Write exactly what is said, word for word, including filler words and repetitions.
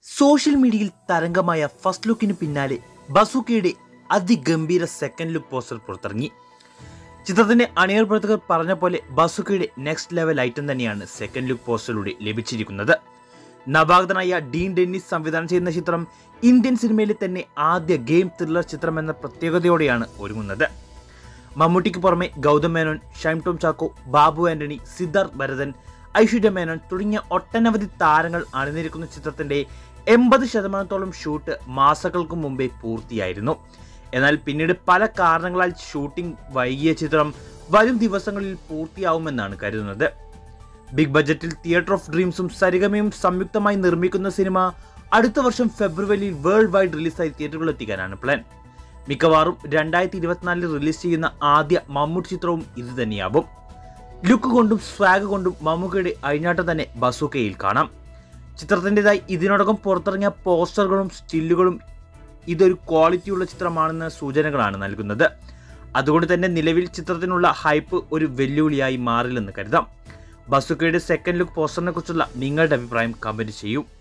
Social മീഡിയയിൽ തരംഗമായ first ലുക്കിന് പിന്നാലെ ബസൂക്കയുടെ അതിഗംഭീര സെക്കൻഡ് ലുക്ക് പോസ്റ്റർ പുറത്തിറങ്ങി. ചിത്രത്തിന്റെ അണിയർ പ്രവർത്തകർ പറഞ്ഞ പോലെ ബസൂക്കയുടെ നെക്സ്റ്റ് ലെവൽ ഐറ്റം തന്നെയാണ് സെക്കൻഡ് ലുക്ക് പോസ്റ്ററിലൂടെ ലഭിച്ചിരിക്കുന്നത്. നവാഗതനായ ഡീൻ ഡെന്നിസ് സംവിധാനം ചെയ്യുന്ന ചിത്രം ഇന്ത്യൻ സിനിമയിലെ തന്നെ ആദ്യ ഗെയിം ത്രില്ലർ ചിത്രം എന്ന പ്രത്യേകതയോടെയാണ് ഒരുങ്ങുന്നത്. മമ്മൂട്ടിക്ക് പുറമെ ഗൗതം മേനോൻ, ഷൈം ടോം ചാക്കോ, ബാബു ആന്റണി, സിദ്ധാർത്ഥ് ഭരതൻ, ഐശ്വര്യ മേനോൻ തുടങ്ങിയ ഒട്ടനവധി താരങ്ങൾ അണിനിരക്കുന്ന ചിത്രത്തിന്റെ എൺപത് ശതമാനത്തോളം ഷൂട്ട് മാസങ്ങൾക്ക് മുമ്പേ പൂർത്തിയായിരുന്നു. എന്നാൽ പിന്നീട് പല കാരണങ്ങളാൽ ഷൂട്ടിംഗ് വൈകിയ ചിത്രം വരും ദിവസങ്ങളിൽ പൂർത്തിയാവുമെന്നാണ് കരുതുന്നത്. ബിഗ് ബജറ്റിൽ തിയേറ്റർ ഓഫ് ഡ്രീംസും സരിഗമയും സംയുക്തമായി നിർമ്മിക്കുന്ന സിനിമ അടുത്ത വർഷം ഫെബ്രുവരിയിൽ വേൾഡ് വൈഡ് റിലീസായി തിയേറ്ററുകളിൽ എത്തിക്കാനാണ് പ്ലാൻ. മിക്കവാറും രണ്ടായിരത്തി ഇരുപത്തിനാലിൽ റിലീസ് ചെയ്യുന്ന ആദ്യ മമ്മൂട്ടി ചിത്രവും ഇത് തന്നെയാവും. ലുക്ക് കൊണ്ടും സ്വാഗ് കൊണ്ടും മമ്മൂക്കയുടെ അഴിഞ്ഞാട്ടം തന്നെ ബസൂക്കയിൽ കാണാം. ചിത്രത്തിൻ്റെതായി ഇതിനോടകം പുറത്തിറങ്ങിയ പോസ്റ്ററുകളും സ്റ്റില്ലുകളും ഇതൊരു ക്വാളിറ്റിയുള്ള ചിത്രമാണെന്ന സൂചനകളാണ് നൽകുന്നത്. അതുകൊണ്ട് തന്നെ നിലവിൽ ചിത്രത്തിനുള്ള ഹൈപ്പ് ഒരു വെല്ലുവിളിയായി മാറില്ലെന്ന് കരുതാം. ബസൂക്കയുടെ സെക്കൻഡ് ലുക്ക് പോസ്റ്ററിനെ കുറിച്ചുള്ള നിങ്ങളുടെ അഭിപ്രായം കമന്റ് ചെയ്യൂ.